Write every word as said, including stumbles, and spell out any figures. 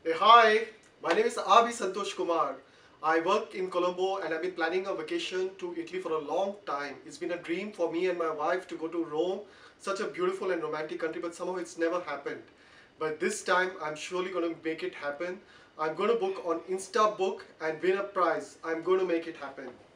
Hey, hi, my name is Abhi Santosh Kumar. I work in Colombo and I've been planning a vacation to Italy for a long time. It's been a dream for me and my wife to go to Rome, such a beautiful and romantic country, but somehow it's never happened. But this time I'm surely going to make it happen. I'm going to book on Insta Book and win a prize. I'm going to make it happen.